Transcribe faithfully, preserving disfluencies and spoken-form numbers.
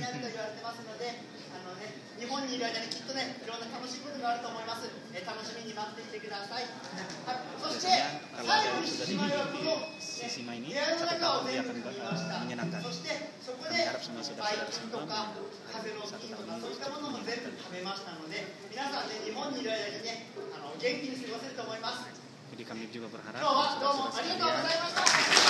あると言われてますので、あのね、日本にいる間にきっとね、いろんな楽しいことがあると思います。えー、楽しみに待っていてください。はい、そして最後に獅子舞はこの、ね、部屋の中を全部見ました。そしてそこでバイ菌とか風の菌とかそういったものも全部食べましたので、皆さんね、日本にいる間にね、あの元気に過ごせると思います。 Jadi kami juga berharap 今日はどうもありがとうございました。